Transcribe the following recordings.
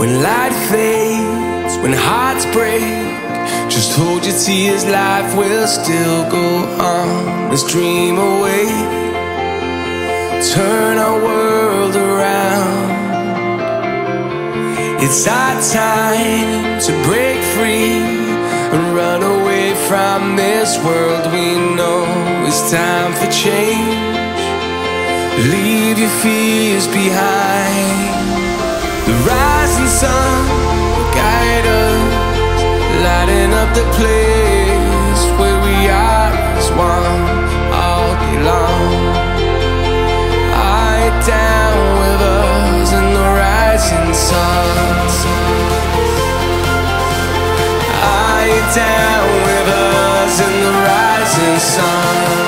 When light fades, when hearts break, just hold your tears, life will still go on. Let's dream away, turn our world around. It's our time to break free and run away from this world we know. It's time for change, leave your fears behind. The rising sun will guide us, lighting up the place where we are as one all day long. Eye down with us in the rising sun. Eye down with us in the rising sun.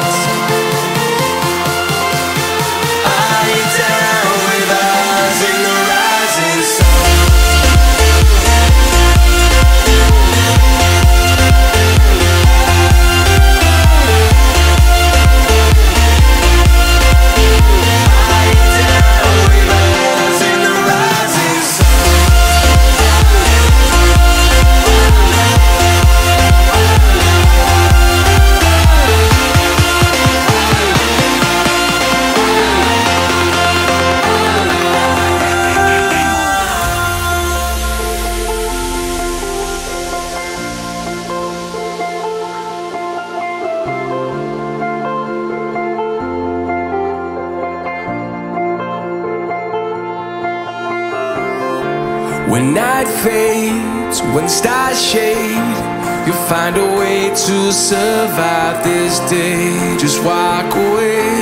When night fades, when stars shade, you'll find a way to survive this day. Just walk away,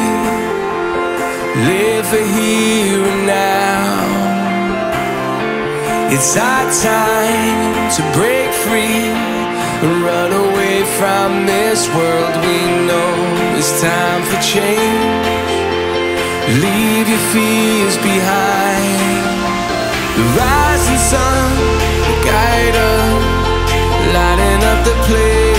live for here and now. It's our time to break free and run away from this world we know. It's time for change, leave your fears behind. The rising sun will guide us, lighting up the place